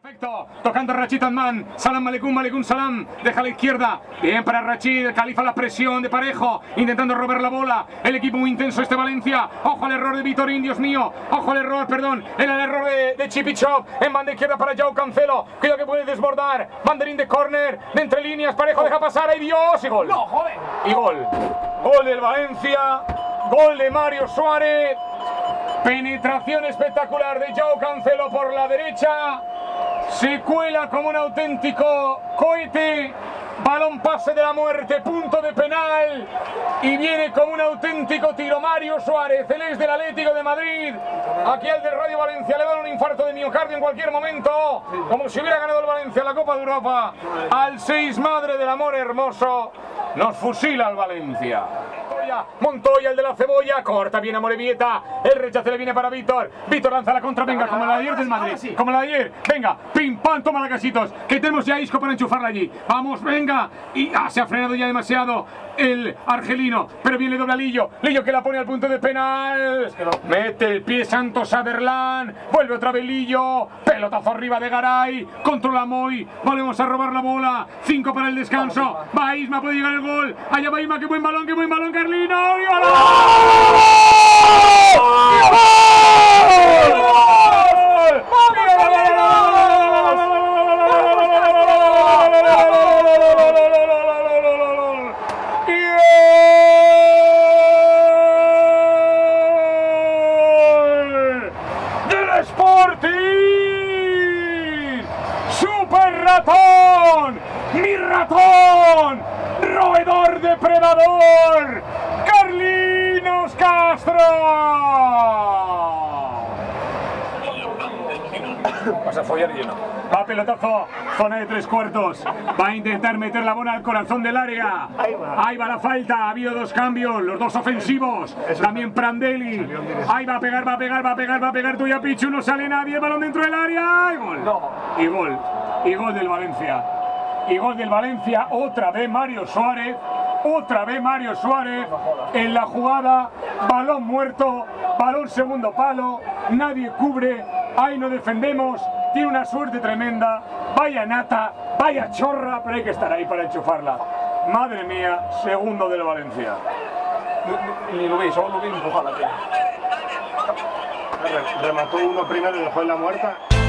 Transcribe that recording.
Perfecto, tocando Rachid Adman, Salam Aleikum Salam, deja a la izquierda, bien para Rachid, el Califa la presión de Parejo, intentando robar la bola, el equipo muy intenso este Valencia, ojo al error de Vitorín, Dios mío, ojo al error, perdón, el error de Chipichov, en banda izquierda para Joao Cancelo, cuidado que puede desbordar, banderín de córner, de entre líneas, Parejo deja pasar, ¡ay Dios! Y gol, no, joder. Y gol, gol del Valencia, gol de Mario Suárez, penetración espectacular de Joao Cancelo por la derecha, se cuela como un auténtico cohete, balón pase de la muerte, punto de penal y viene como un auténtico tiro Mario Suárez, el ex del Atlético de Madrid, aquí al del Radio Valencia le da un infarto de miocardio en cualquier momento, como si hubiera ganado el Valencia la Copa de Europa, al 6, madre del amor hermoso, nos fusila el Valencia. Montoya, el de la cebolla, corta bien a Morevieta, el rechace le viene para Víctor, Víctor lanza la contra, venga, como la de ayer del Madrid, como la de ayer, venga, pim pam, toma la Casitos, que tenemos ya a Isco para enchufarla allí, vamos, venga, y se ha frenado ya demasiado el argelino, pero viene doble a Lillo, Lillo que la pone al punto de penal, mete el pie Santos Aderlán, vuelve otra vez Lillo, pelotazo arriba de Garay, controla Moy, volvemos a robar la bola, 5 para el descanso, va Isma, puede llegar el gol, allá va Isma, qué buen balón, Carlino, ¡y gol! Sporting, super ratón, mi ratón, roedor depredador, Carlinos Castro. Vas a follar lleno. Va pelotazo, zona de 3/4. Va a intentar meter la bola al corazón del área. Ahí va la falta. Ha habido 2 cambios, los 2 ofensivos. También Prandelli. Ahí va a pegar, va a pegar tuya Pichu. No sale nadie. Balón dentro del área. Y gol. Y gol. Y gol del Valencia. Y gol del Valencia. Otra vez Mario Suárez. Otra vez Mario Suárez en la jugada. Balón muerto. Balón segundo palo. Nadie cubre. Ahí no defendemos. Tiene una suerte tremenda, vaya nata, vaya chorra, pero hay que estar ahí para enchufarla. Madre mía, segundo del Valencia. Ni lo vi, solo lo vi empujada. Remató uno primero y dejó en la muerta.